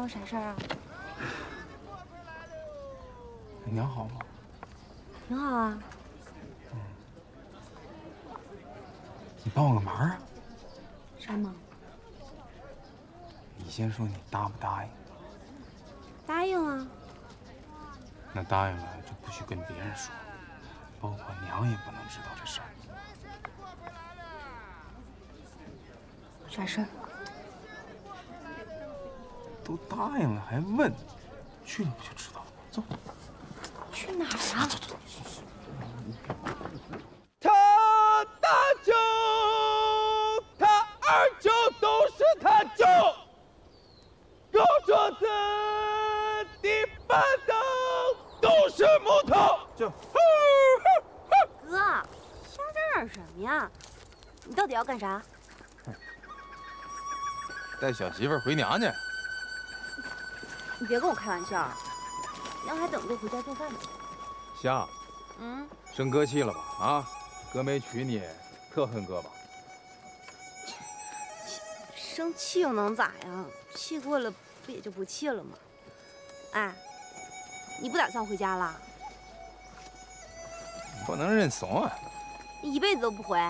我啥事儿啊？ 娘好吗？ 挺好啊。 你帮我个忙啊！ 啥忙？ 你先说你答不答应？ 答应啊。 那答应了就不许跟别人说，包括娘也不能知道这事儿。 啥事儿？ 都答应了还问，去了不就知道了？走。 去哪儿啊？ 走走走。 他大舅，他二舅都是他舅，高桌子、地板凳都是木头。就， 哥，瞎嚷嚷什么呀？你到底要干啥？ 带小媳妇回娘家。 你别跟我开玩笑，娘还等着回家做饭呢。 香，生哥气了吧？啊，哥没娶你，特恨哥吧？ 生气又能咋样？气过了不也就不气了吗？哎，你不打算回家了？ 不能认怂啊！ 你一辈子都不回？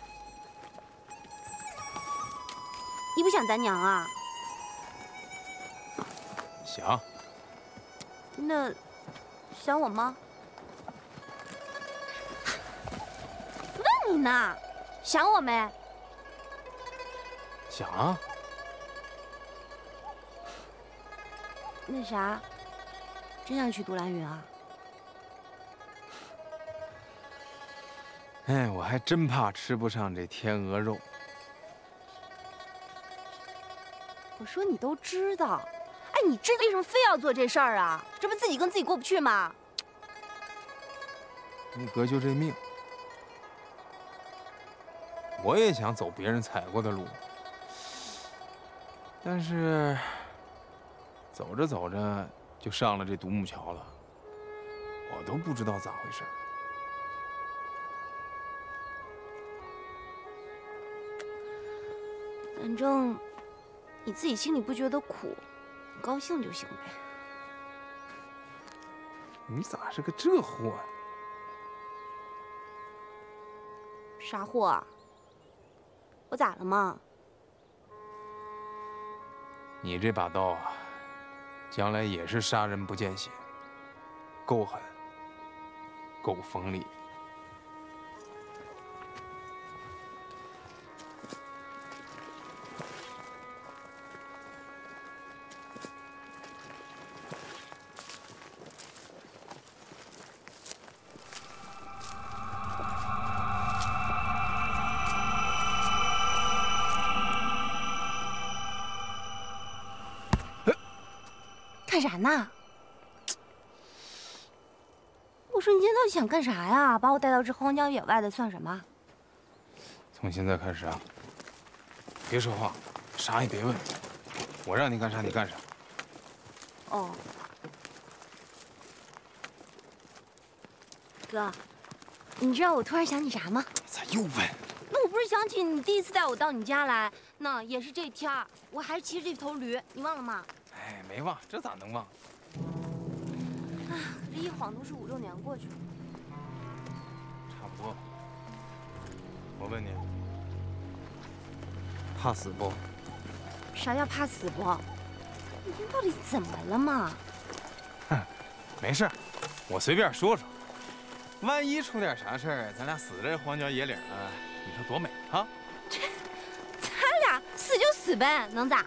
你不想咱娘啊？ 想。 那想我吗？问你呢，想我没？ 想啊。 那啥，真想去独兰云啊？ 哎，我还真怕吃不上这天鹅肉。 我说你都知道，哎，你知道为什么非要做这事儿啊？这不自己跟自己过不去吗？ 你哥就这命，我也想走别人踩过的路，但是走着走着就上了这独木桥了，我都不知道咋回事。 反正你自己心里不觉得苦，你高兴就行呗。 你咋是个这货呀？ 啥货啊？我咋了嘛？ 你这把刀啊，将来也是杀人不见血，够狠，够锋利。 干啥呢？我说你今天到底想干啥呀？把我带到这荒郊野外的算什么？ 从现在开始啊，别说话，啥也别问，我让你干啥你干啥。 哦，哥，你知道我突然想起啥吗？ 咋又问？ 那我不是想起你第一次带我到你家来，那也是这天儿，我还是骑着这头驴，你忘了吗？ 哎，没忘，这咋能忘？ 啊，这一晃都是5、6年过去了。 差不多吧。我问你，怕死不？ 啥叫怕死不？你这到底怎么了嘛？ 哼，没事，我随便说说。万一出点啥事儿，咱俩死在荒郊野岭了，你说多美啊？ 咱俩死就死呗，能咋？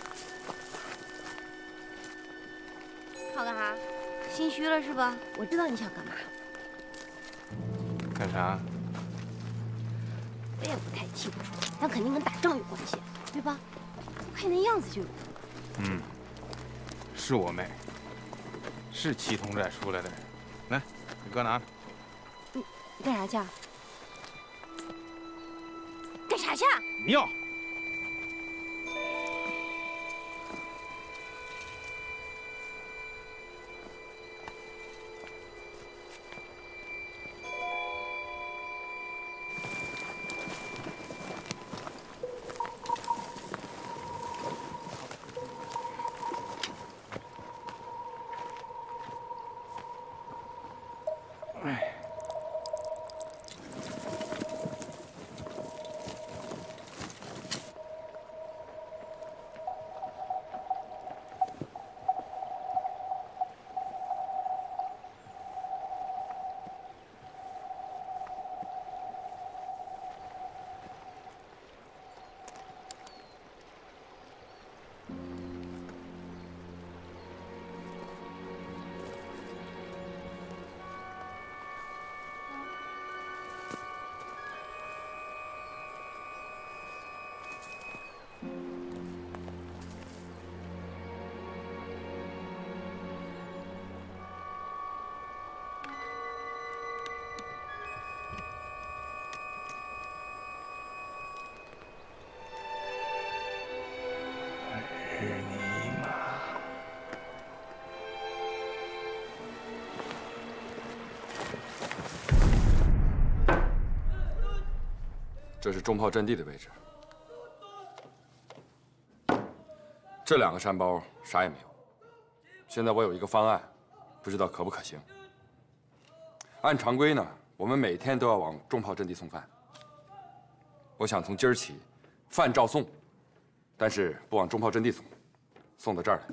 好干啥？心虚了是吧？我知道你想干嘛。 干啥？ 我也不太清楚，但肯定跟打仗有关系，对吧？我看那样子就有。 是我妹，是祁同寨出来的人。来，你哥拿着。 你干啥去啊？干啥去？ 你要。 这是重炮阵地的位置。这2个山包啥也没有。现在我有一个方案，不知道可不可行。按常规呢，我们每天都要往重炮阵地送饭。我想从今儿起，饭照送，但是不往重炮阵地送，送到这儿来。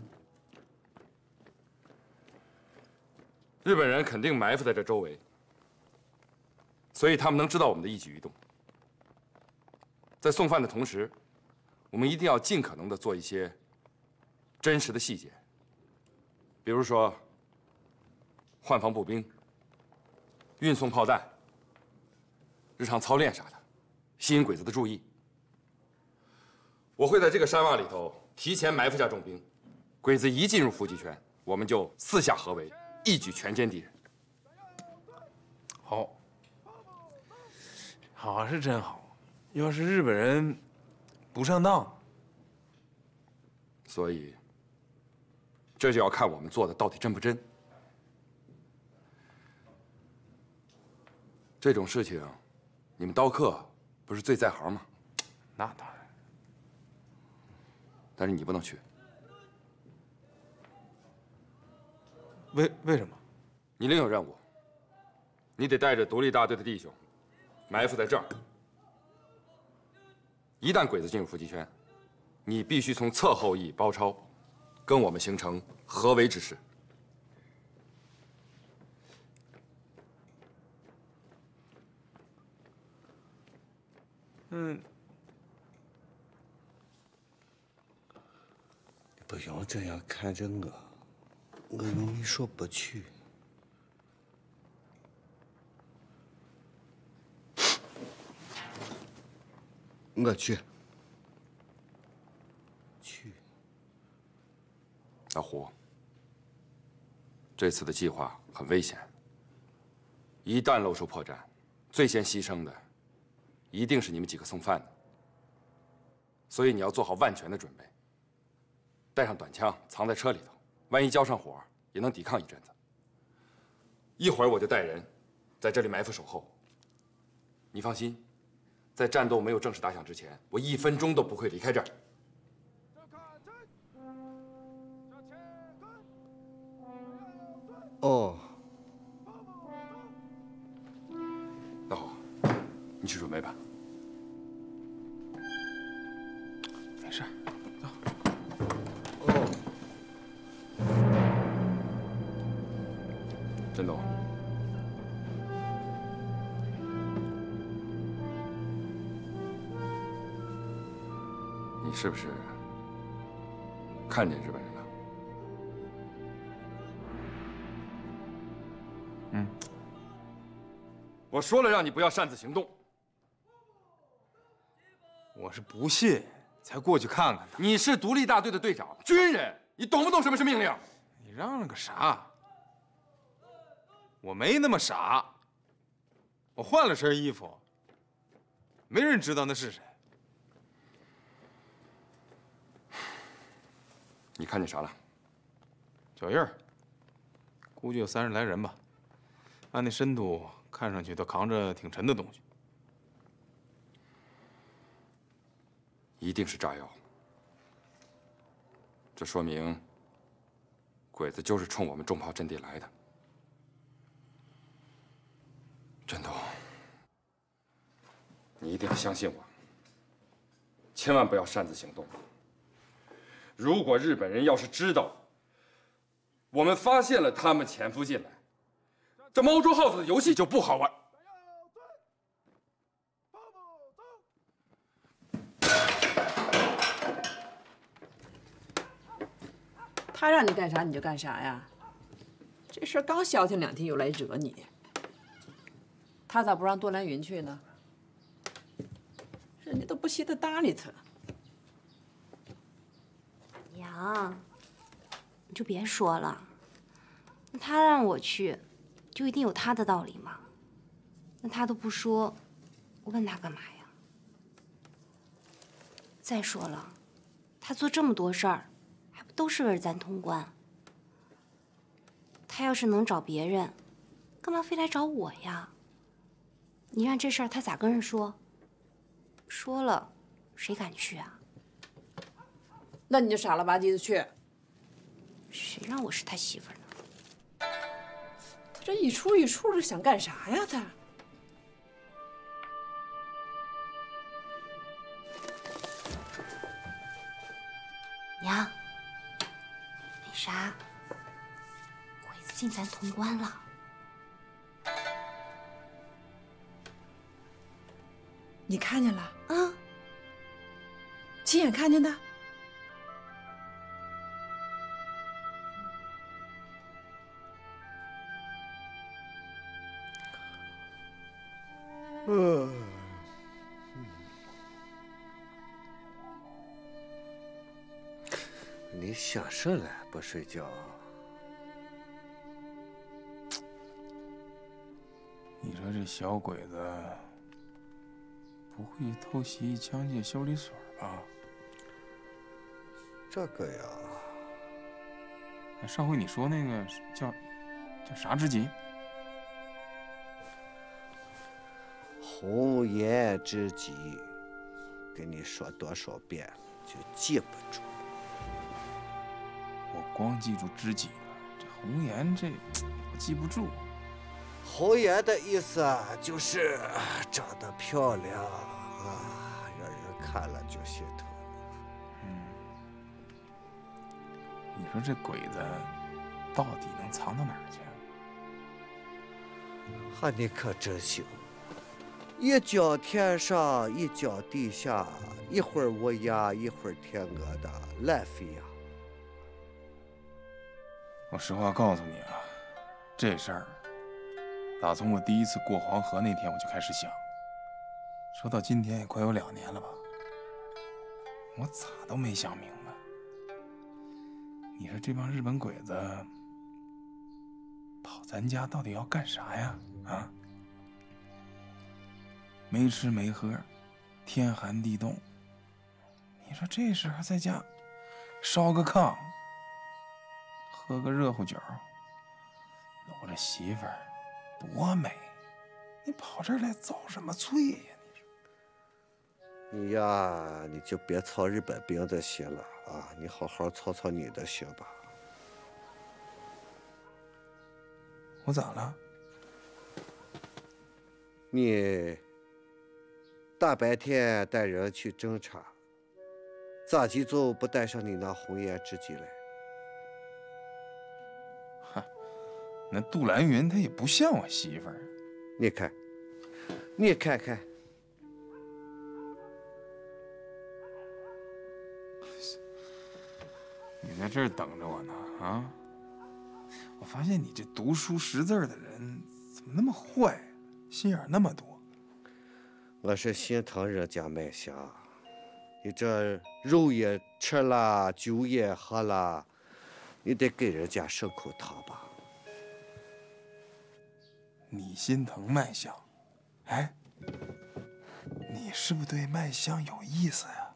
日本人肯定埋伏在这周围，所以他们能知道我们的一举一动。在送饭的同时，我们一定要尽可能的做一些真实的细节，比如说换防步兵、运送炮弹、日常操练啥的，吸引鬼子的注意。我会在这个山洼里头提前埋伏下重兵，鬼子一进入伏击圈，我们就四下合围，一举全歼敌人。 好，好是真好。要是日本人不上当， 所以这就要看我们做的到底真不真。这种事情，你们刀客不是最在行吗？ 那当然。 但是你不能去。 为什么？ 你另有任务，你得带着独立大队的弟兄埋伏在这儿。一旦鬼子进入伏击圈，你必须从侧后翼包抄，跟我们形成合围之势。 不用这样看着我容易说不去。我去。 老胡，这次的计划很危险，一旦露出破绽，最先牺牲的一定是你们几个送饭的。所以你要做好万全的准备，带上短枪藏在车里头，万一交上火也能抵抗一阵子。一会儿我就带人在这里埋伏守候。你放心，在战斗没有正式打响之前，我1分钟都不会离开这儿。 哦， 那好，你去准备吧。 没事，走。 哦， 振东，你是不是看见日本人了？ 嗯。 我说了，让你不要擅自行动。 我是不信，才过去看看的。 你是独立大队的队长，军人，你懂不懂什么是命令？ 你嚷嚷个啥？我没那么傻。我换了身衣服，没人知道那是谁。 你看见啥了？ 脚印儿，估计有30来人吧。按那深度，看上去都扛着挺沉的东西。 一定是炸药。这说明，鬼子就是冲我们重炮阵地来的。振东，你一定要相信我，千万不要擅自行动。如果日本人要是知道我们发现了他们潜伏进来，这猫捉耗子的游戏就不好玩。 他让你干啥你就干啥呀？这事儿刚消停2天，又来惹你。他咋不让多兰云去呢？人家都不稀得搭理他。 娘，你就别说了。那他让我去，就一定有他的道理吗？那他都不说，我问他干嘛呀？再说了，他做这么多事儿，还不都是为了咱通关？他要是能找别人，干嘛非来找我呀？你让这事儿他咋跟人说？ 说了，谁敢去啊？ 那你就傻了吧唧的去。 谁让我是他媳妇儿呢？ 他这一出一出的想干啥呀？他。 娘，那啥，鬼子进咱潼关了。 你看见了？ 啊， 亲眼看见的。 你想啥嘞？不睡觉？ 你说这小鬼子不会偷袭枪械修理所吧？ 这个呀， 上回你说那个叫啥之集？ 红颜知己，跟你说多少遍了，就记不住。 我光记住知己了，这红颜这我记不住。 红颜的意思就是长得漂亮啊，让人看了就心疼。 你说这鬼子到底能藏到哪儿去？ 哈，你可真行，一脚天上，一脚地下，一会儿乌鸦，一会儿天鹅的，乱飞呀！ 我实话告诉你啊，这事儿打从我第一次过黄河那天我就开始想，说到今天也快有2年了吧，我咋都没想明白。你说这帮日本鬼子跑咱家到底要干啥呀？啊，没吃没喝，天寒地冻，你说这时候在家烧个炕，喝个热乎酒，搂着媳妇儿，多美！你跑这儿来遭什么罪呀？ 你呀，你就别操日本兵的心了啊！你好好操操你的心吧。 我咋了？ 你大白天带人去侦查，咋急就不带上你那红颜知己来？ 那杜兰云她也不像我媳妇儿。 你看，你看看。 你在这儿等着我呢啊！我发现你这读书识字的人怎么那么坏，心眼那么多。 我是心疼人家麦香，你这肉也吃了，酒也喝了，你得给人家省口汤吧。 你心疼麦香，哎，你是不是对麦香有意思呀？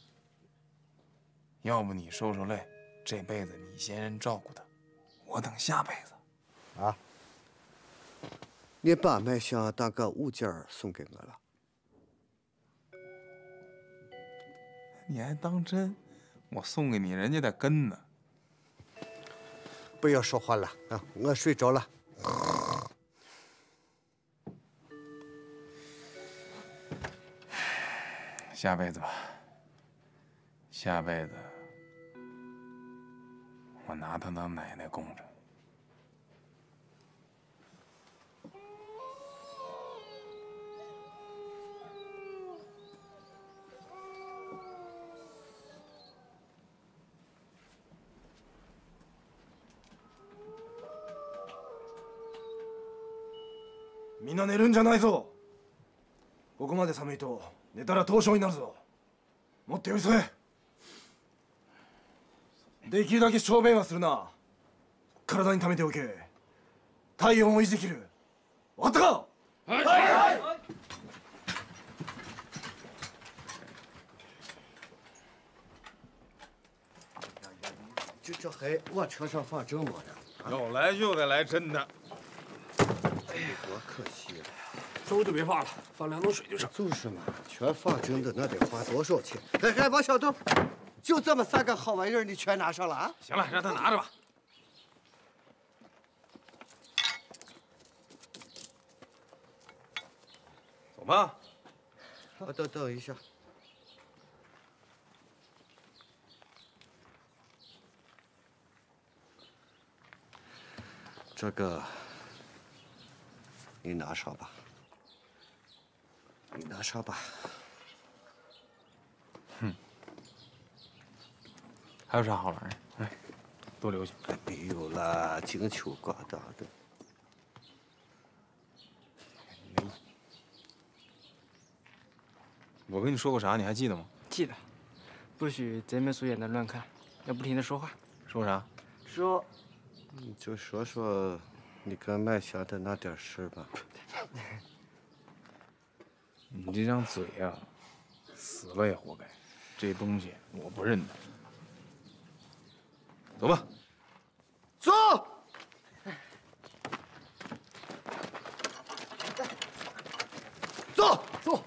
要不你受受累，这辈子你先照顾她，我等下辈子。 啊？你把麦香当个物件送给我了？ 你还当真？我送给你人家的根呢。 不要说话了啊！我睡着了。 下辈子吧，下辈子我拿她当奶奶供着。 みんな寝るんじゃないぞ。ここまで寒いと寝たら凍傷になるぞ。もっと寄り添え。できるだけ小便はするな。体に溜めておけ。体温を維持できる。わかったか？はい。はい。 这还往车上放这么的？ 有来就得来真的。 多可惜了。 粥就别放了，放2桶水就成。 就是嘛，全放正的那得花多少钱？哎，王小豆，就这么3个好玩意儿，你全拿上了啊？ 行了，让他拿着吧。走吧。 等一下。这个你拿上吧， 还有啥好玩儿？哎，多留下。 哎，没有了，金秋挂大的。 我跟你说过啥？你还记得吗？ 记得，不许贼眉鼠眼的乱看，要不停的说话。 说啥？ 说， 你就说说你跟麦霞的那点事儿吧。 你这张嘴呀，死了也活该。这东西我不认得。走吧。 走。走。 走。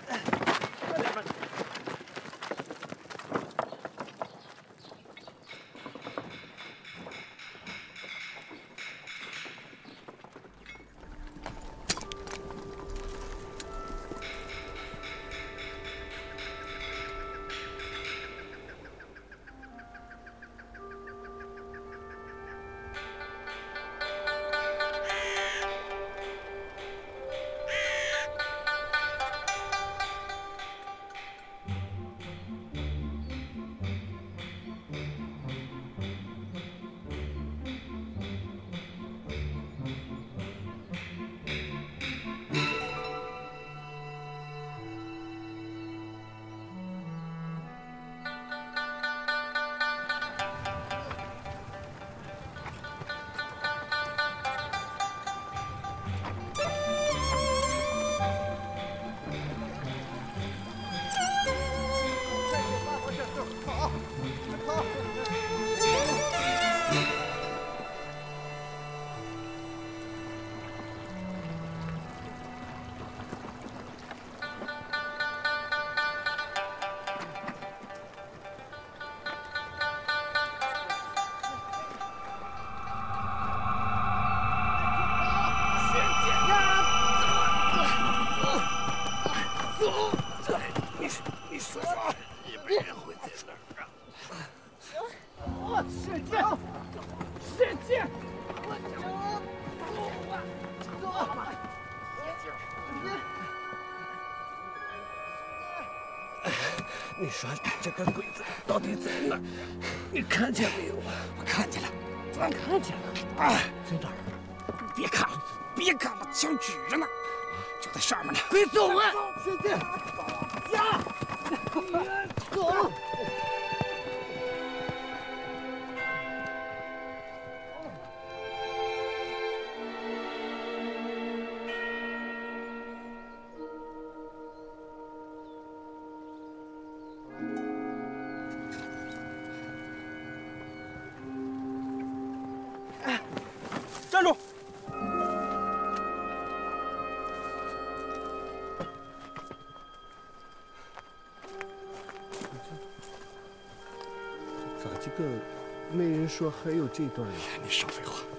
你说啥？也没人会在那儿啊！使劲！使劲！走吧！你说这个鬼子到底在哪儿？你看见没有啊？我看见了，咱看见了。啊，在哪儿？别看了，别看了，枪举着呢，就在上面呢。快走啊！使劲！呀！走！ 站住！ 咋这个没人说还有这段呀？ 你少废话！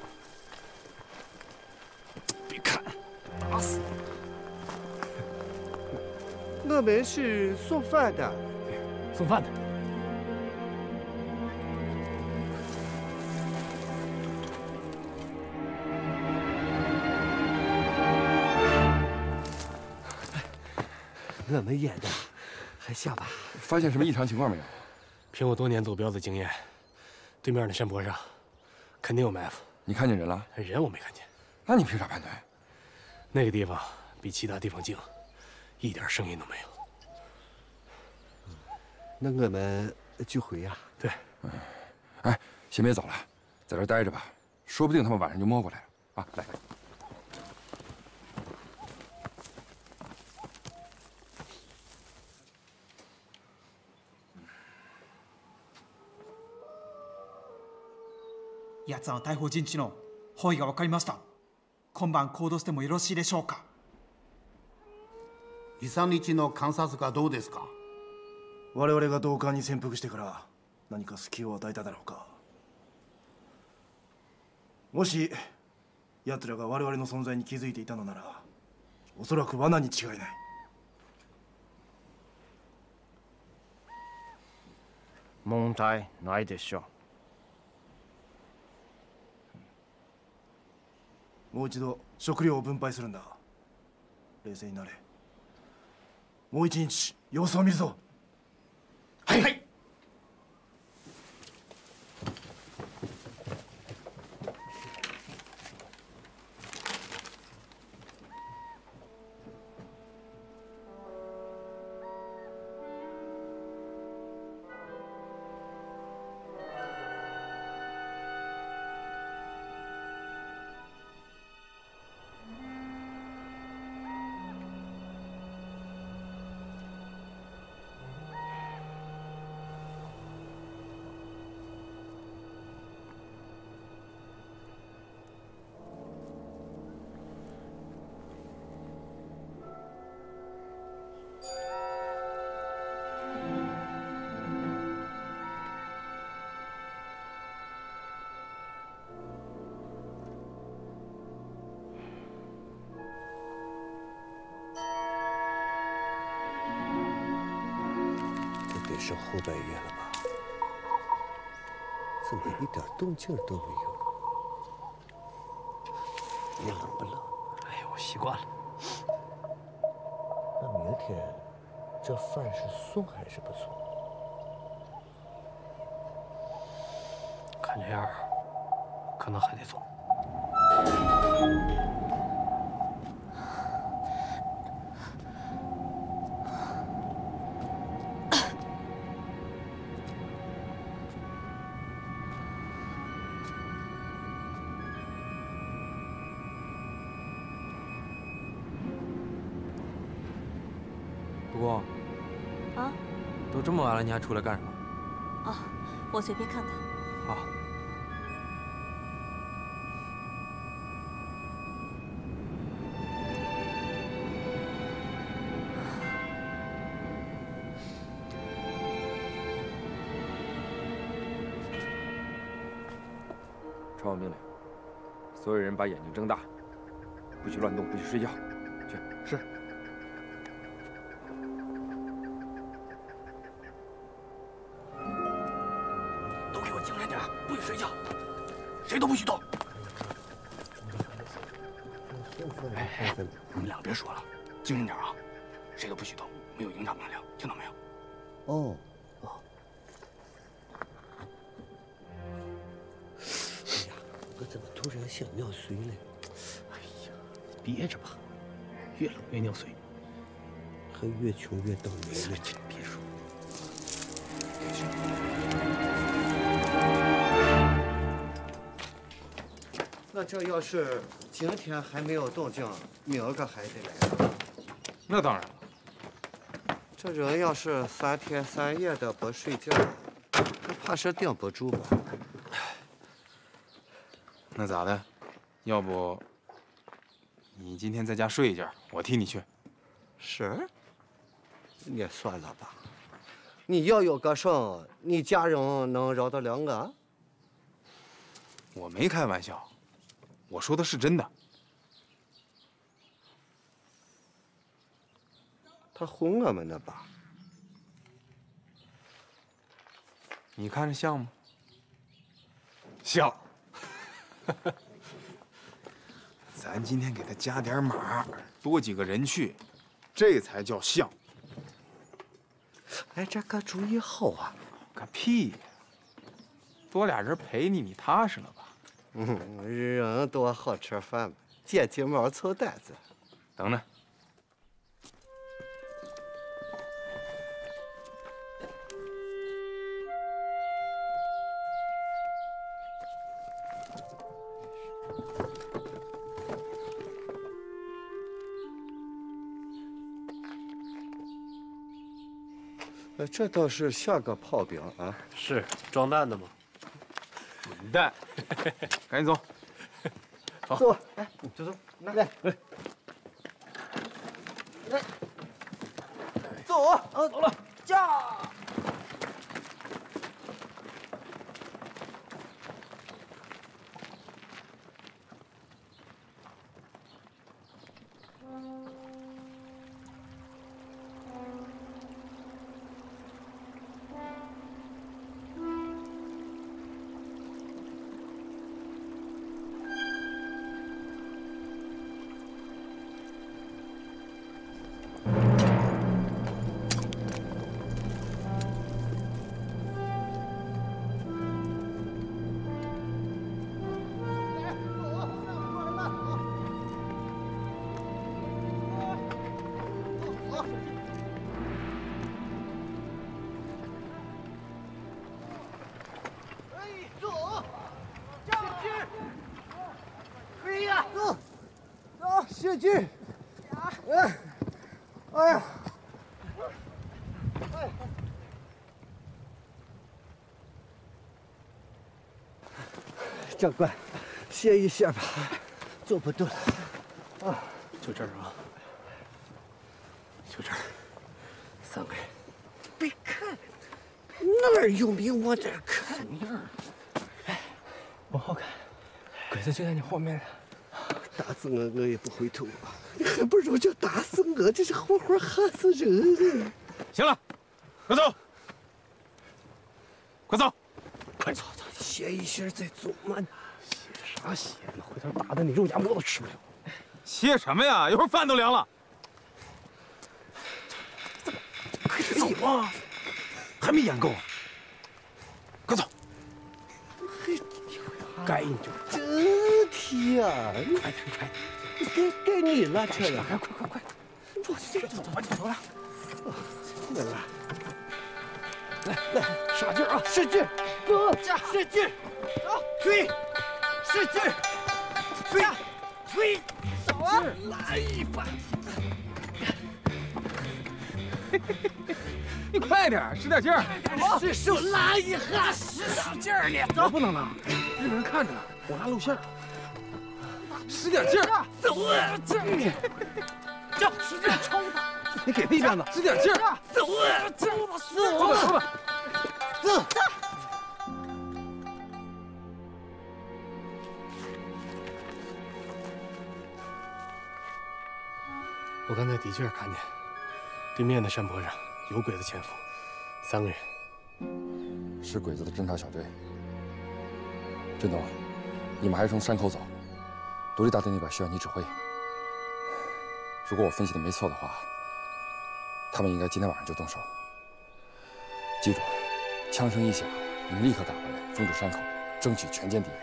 别看，打死！ 我们是送饭的。 送饭的。 我们演的还像吧？ 发现什么异常情况没有？ 凭我多年走镖的经验，对面那山坡上肯定有埋伏。 你看见人了？ 人我没看见。 那你凭啥判断？ 那个地方比其他地方静，一点声音都没有。 那我们就回呀。 对。 哎，先别走了，在这儿待着吧，说不定他们晚上就摸过来了啊！来。 奴らの逮捕陣地の方位が分かりました。今晩行動してもよろしいでしょうか。 23日の観察がどうですか？ 我々が同館に潜伏してから何か隙を与えただろうか。もし奴らが我々の存在に気づいていたのなら、おそらく罠に違いない。 問題ないでしょもう一度食料を分配するんだ。冷静になれ。もう一日様子を見るぞ。はい、はい。 得是后半夜了吧？怎么一点动静都没有？你冷不冷？ 哎呀，我习惯了。 那明天这饭是送还是不送？ 看这样，可能还得送。 不过， 啊， 都这么晚了，你还出来干什么？ 哦，我随便看看。 好。 传我命令，所有人把眼睛睁大，不许乱动，不许睡觉。去。 是。 都给我精神点，不许睡觉，谁都不许动。哎，你们俩别说了，精神点啊！谁都不许动，没有营长命令，听到没有？ 哦。我怎么突然想尿水了？ 哎呀，憋着吧，越冷越尿水， 还越穷越倒霉了。 别说。 那这要是今天还没有动静，明儿个还得来。 那当然了。 这人要是3天3夜的不睡觉，那怕是顶不住吧？ 那咋的？要不你今天在家睡一觉，我替你去。 是？也算了吧。你要有个省，你家人能饶得了我？ 我没开玩笑，我说的是真的。 他哄我们呢吧？ 你看着像吗？像。咱今天给他加点码，多几个人去，这才叫像。 哎，这个主意好啊！ 个屁呀！多俩人陪你，你踏实了吧？ 人多好吃饭嘛，捡鸡毛凑单子。 等着。 这倒是像个炮兵啊！ 是装弹的吗？ 滚蛋！赶紧走。 走，哎，就走，来。 走，走了，驾！使劲！哎呀！长官，歇一下吧，坐不动了。啊， 就这儿啊，就这儿，3个人。 别看，哪儿有名我这儿看那儿。哎，往后看，鬼子就在你后面呢。 打死我也不回头啊！你还不如就打死我，这是活活吓死人了。 行了，快走，快走， 快走！歇一歇再走嘛。 歇啥歇呢？回头打的你肉夹馍都吃不了。 歇什么呀？一会儿饭都凉了。 快走啊！还没演够。快走！该你就这题啊！ 快点，快点！该你了，这了！ 快！走，往前走了。 来了， 来，耍劲啊！ 使劲！走，使劲！推，使劲！推， 走啊！ 来一把！ 你快点，使点劲儿！ 使手拉一下，使劲儿呢！ 我不能拉，日本人看着呢，我拉露馅。 使点劲儿！ 走啊！ 叫使劲抽他！ 你给他一鞭子， 使点劲儿！ 走啊！ 走吧！ 走！ 我刚才的确看见对面的山坡上有鬼子潜伏，3个人， 是鬼子的侦察小队。振东，你们还是从山口走，独立大队那边需要你指挥。如果我分析的没错的话，他们应该今天晚上就动手。记住，枪声一响，你们立刻赶回来，封住山口，争取全歼敌人。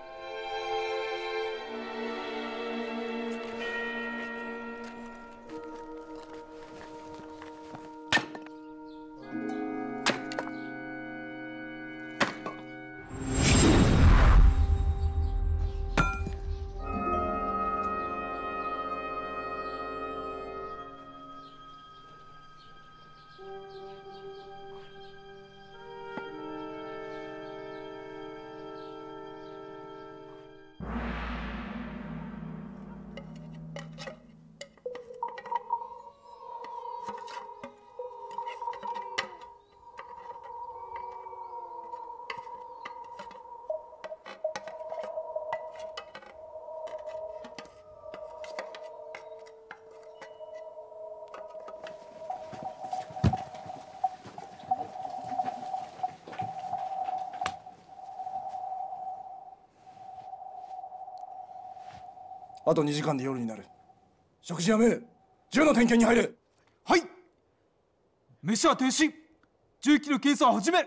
あと2時間で夜になる。食事やめ、銃の点検に入れ。 はい。飯は停止。銃器の検査を始め。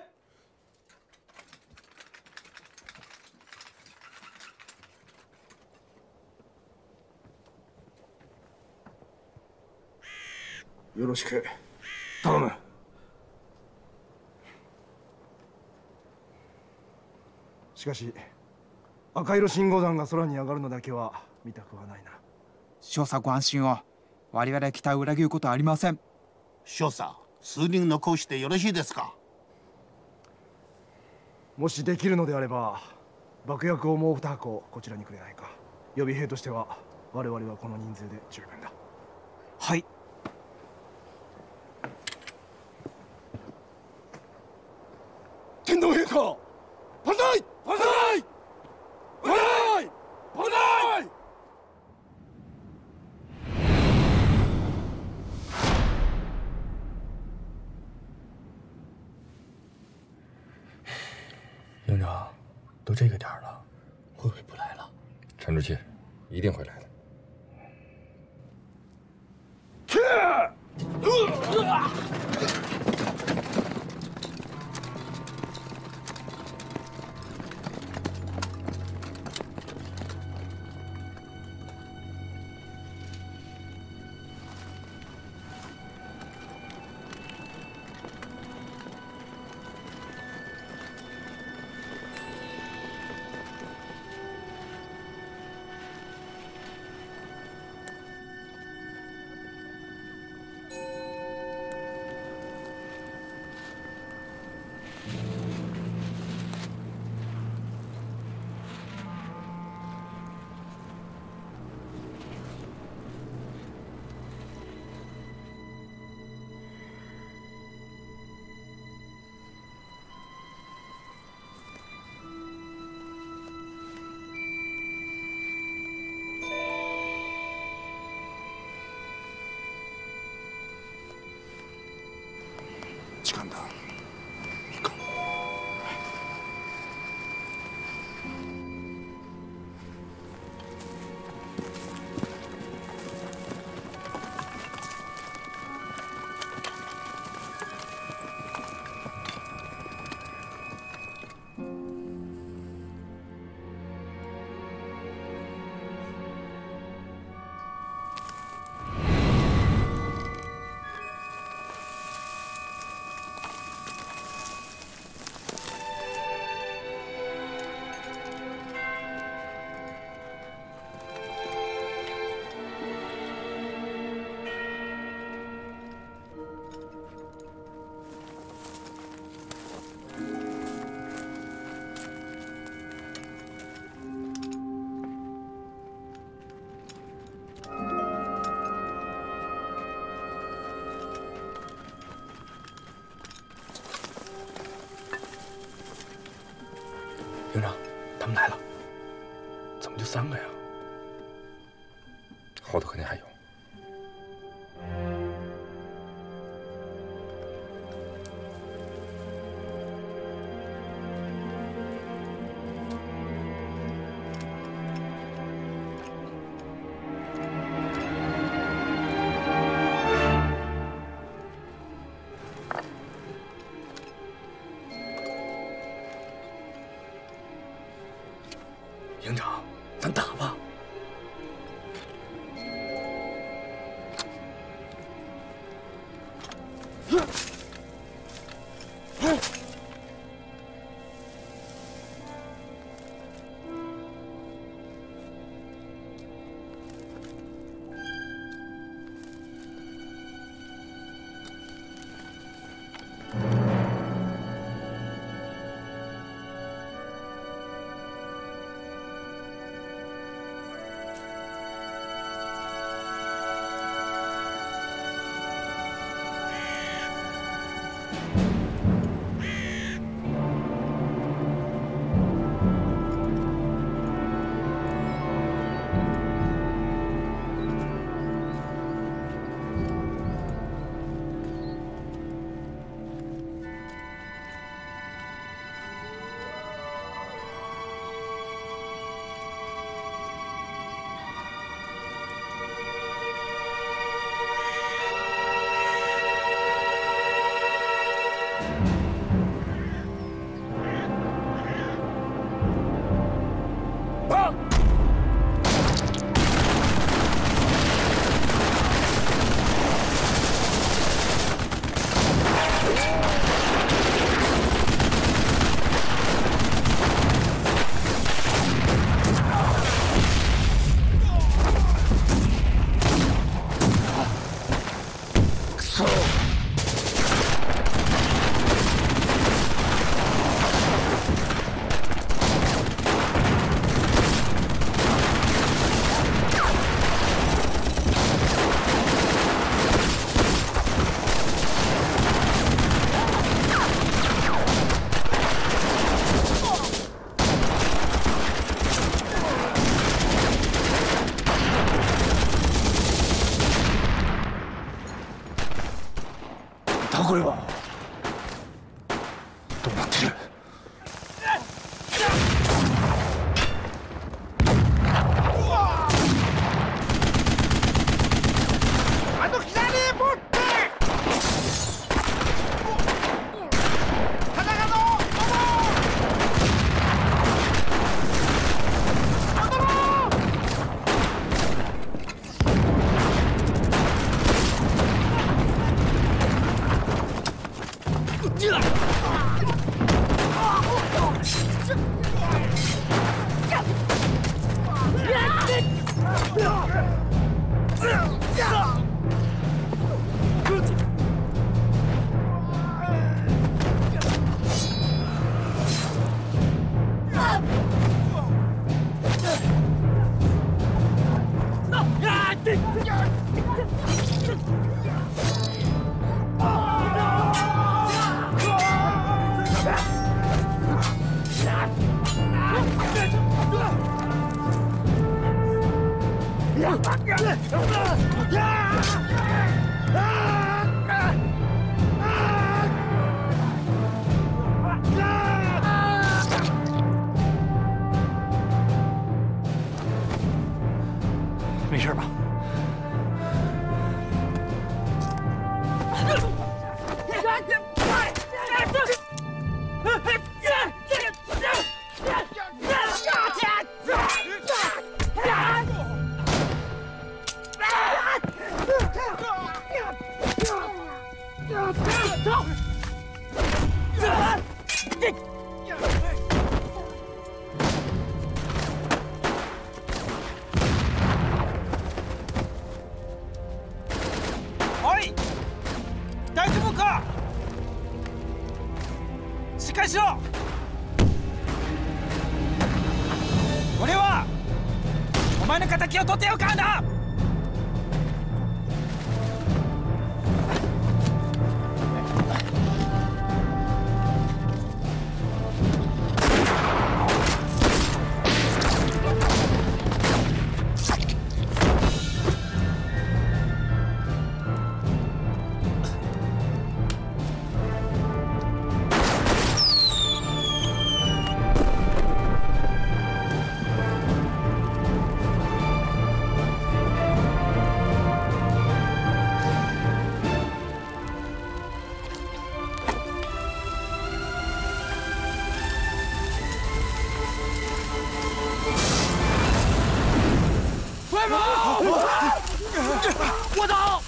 よろしく頼む。しかし赤色信号弾が空に上がるのだけは見たくはないな。 少佐ご安心を。我々は期待を裏切ることはありません。 少佐、数人残してよろしいですか。 もしできるのであれば爆薬をもう2箱こちらにくれないか。予備兵としては我々はこの人数で十分だ。 はい。 这个点儿了，会不会不来了？ 沉住气，一定会来的。 去！ 時間だ。 营长，他们来了，怎么就3个呀？ 后头肯定还有。 营长，咱打吧。これはどうなってる？ 没事吧？ 大丈夫か？しっかりしろ。俺はお前の敵を取ってやるからな。 我走。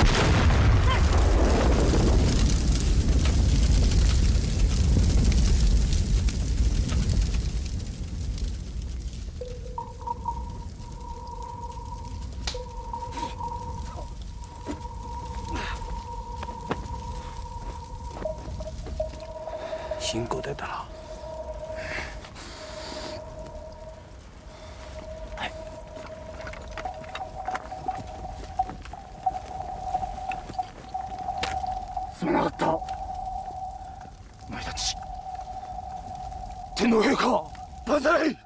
辛苦でたな。 すまなかった。お前たち天皇陛下万歳。